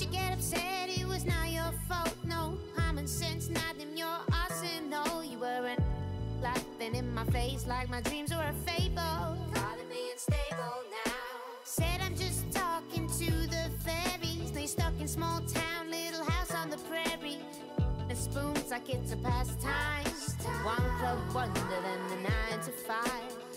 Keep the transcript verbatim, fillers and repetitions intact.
you get upset? It was not your fault. No common sense, not in your arsenal. You weren't laughing in my face like my dreams were a fable. Calling me unstable now. Said I'm just talking to the fairies. They stuck in small town, little house on the prairie. And spoons like it's a pastime. One club wonder than the nine to five.